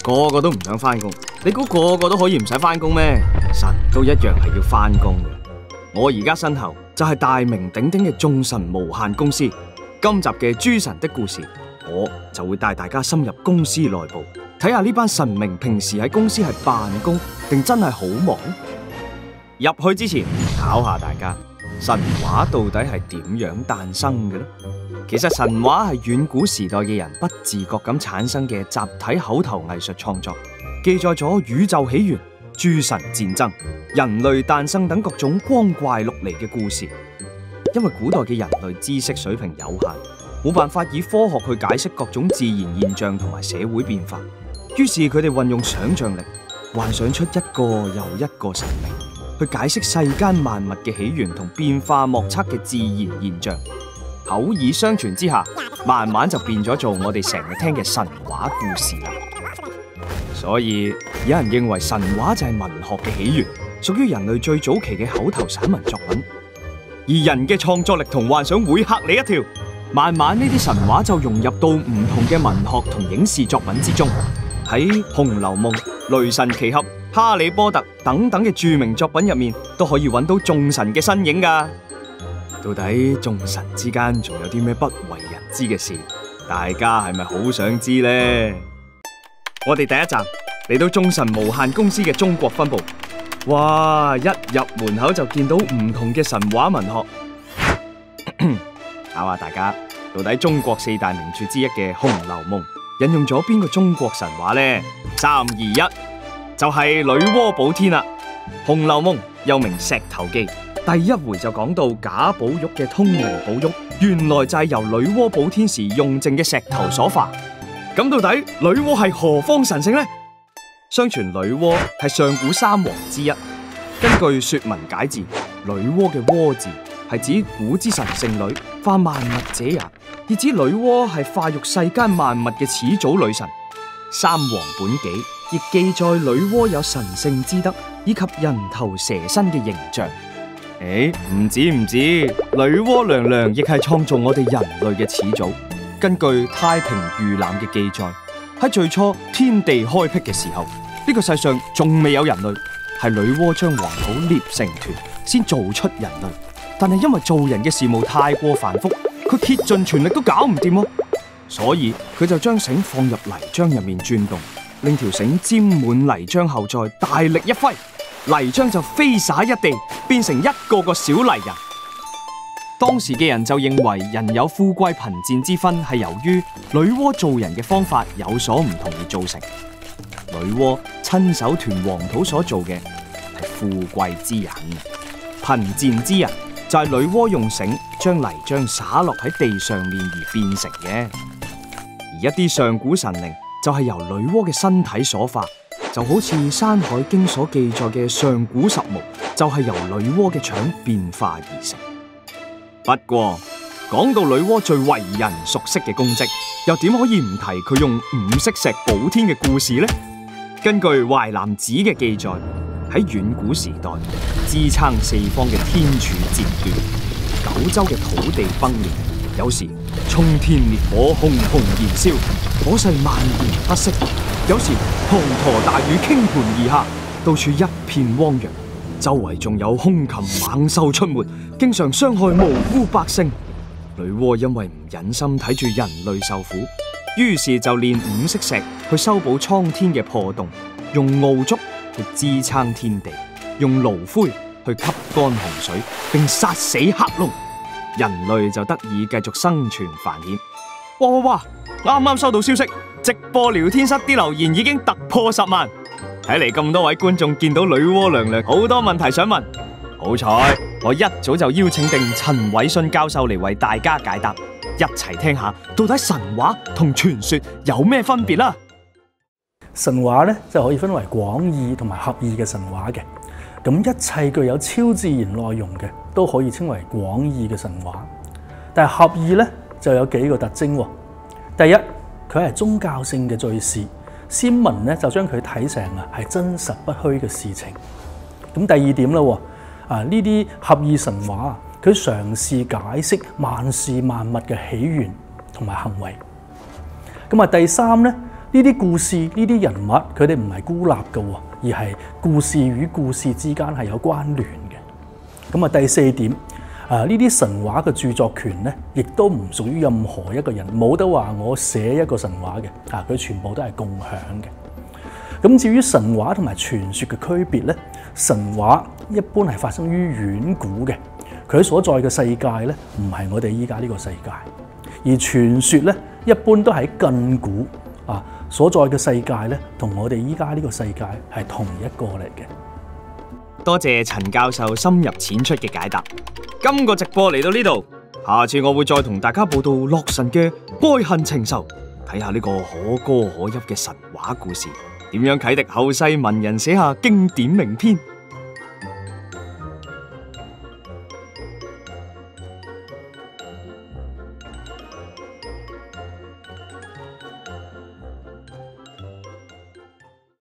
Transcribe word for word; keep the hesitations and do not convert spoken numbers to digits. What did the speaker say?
個個都唔想翻工，你估個個都可以唔使翻工咩？神都一樣係要翻工嘅。我而家身後就係大名鼎鼎嘅眾神無限公司。今集嘅諸神的故事，我就會帶大家深入公司內部，睇下呢班神明平時喺公司係辦公定真係好忙。入去之前考下大家，神話到底係點樣誕生嘅呢？其實神話係遠古時代嘅人不自覺咁產生嘅集體口頭藝術創作，記載咗宇宙起源、諸神戰爭、人類誕生等各種光怪陸離嘅故事。因為古代嘅人類知識水平有限，冇辦法以科學去解釋各種自然現象同埋社會變化，於是佢哋運用想象力，幻想出一個又一個神明，去解釋世間萬物嘅起源同變化莫測嘅自然現象。口耳相傳之下，慢慢就變咗做我哋成日聽嘅神話故事啦。所以有人認為神話就係文學嘅起源，屬於人類最早期嘅口頭散文作品。而人嘅創作力同幻想會嚇你一跳，慢慢呢啲神話就融入到唔同嘅文學同影視作品之中。喺《紅樓夢》、《雷神奇俠》、《哈利波特》等等嘅著名作品入面，都可以揾到眾神嘅身影噶。到底眾神之間仲有啲咩不為人知嘅事？大家係咪好想知呢？我哋第一站嚟到眾神無限公司嘅中國分部。哇！一入門口就見到唔同嘅神話文學，考下大家，到底中國四大名著之一嘅《紅樓夢》引用咗邊個中國神話呢？三二一，就係女媧補天啦！《紅樓夢》又名《石頭記》，第一回就講到賈寶玉嘅通靈寶玉，原來就係由女媧補天時用剩嘅石頭所化。咁到底女媧係何方神聖呢？相傳女媧係上古三王之一。根據說文解字，女媧嘅媧字係指古之神聖女，化萬物者也，意指女媧係化育世間萬物嘅始祖女神。三王本紀亦記載女媧有神聖之德，以及人頭蛇身嘅形象。誒，唔止唔止，女媧娘娘亦係創造我哋人類嘅始祖。根據《太平御覽》嘅記載，喺最初天地開闢嘅時候，呢個世上仲未有人類，係女媧將黃土捏成團，先做出人類。但係因為做人嘅事務太過繁複，佢竭盡全力都搞唔掂咯，所以佢就將繩放入泥漿入面轉動，令條繩沾滿泥漿後，再大力一揮，泥漿就飛灑一地，變成一個個小泥人。當時嘅人就認為人有富貴貧賤之分係由於女媧做人嘅方法有所唔同而造成。女媧親手團黃土所做嘅係富貴之人，貧賤之人就係女媧用繩將泥漿灑落喺地上面而變成嘅。而一啲上古神靈就係由女媧嘅身體所化，就好似《山海經》所記載嘅上古十巫就係由女媧嘅腸變化而成。不過講到女媧最為人熟悉嘅功績，又點可以唔提佢用五色石補天嘅故事呢？根據《淮南子》嘅記載，喺遠古時代，支撐四方嘅天柱折斷，九州嘅土地崩裂，有時沖天烈火，熊熊燃燒，火勢蔓延不息；有時滂沱大雨傾盆而下，到處一片汪洋。周圍仲有凶禽猛獸出沒，經常傷害無辜百姓。女媧因為唔忍心睇住人類受苦，於是就煉五色石去修補蒼天嘅破洞，用傲竹去支撐天地，用爐灰去吸乾洪水，並殺死黑龍，人類就得以繼續生存繁衍。哇哇哇！啱啱收到消息，直播聊天室啲留言已經突破十萬。睇嚟咁多位觀眾見到女媧娘娘好多問題想問，好彩我一早就邀請定陳偉信教授嚟為大家解答，一齊聽下到底神話同傳說有咩分別啦。 神話咧就可以分為廣義同埋狹義嘅神話嘅，咁一切具有超自然內容嘅都可以稱為廣義嘅神話。但係狹義咧就有幾個特徵。第一，佢係宗教性嘅敘事。先民咧就將佢睇成啊係真實不虛嘅事情。咁第二點啦，啊呢啲狹義神話，佢嘗試解釋萬事萬物嘅起源同埋行為。咁啊第三咧， 呢啲故事、呢啲人物，佢哋唔係孤立嘅，而係故事與故事之間係有關聯嘅。咁啊，第四點，啊呢啲神話嘅著作權咧，亦都唔屬於任何一個人，冇得話我寫一個神話嘅，啊佢全部都係共享嘅。咁至於神話同埋傳說嘅區別咧，神話一般係發生於遠古嘅，佢所在嘅世界咧，唔係我哋依家呢個世界，而傳說咧，一般都喺近古啊所在嘅世界咧，同我哋依家呢個世界係同一個嚟嘅。 多謝陳教授深入淺出嘅解答。今個直播嚟到呢度，下次我會再同大家報道洛神嘅愛恨情仇，睇下呢個可歌可泣嘅神話故事，點樣啟迪後世文人寫下經典名篇。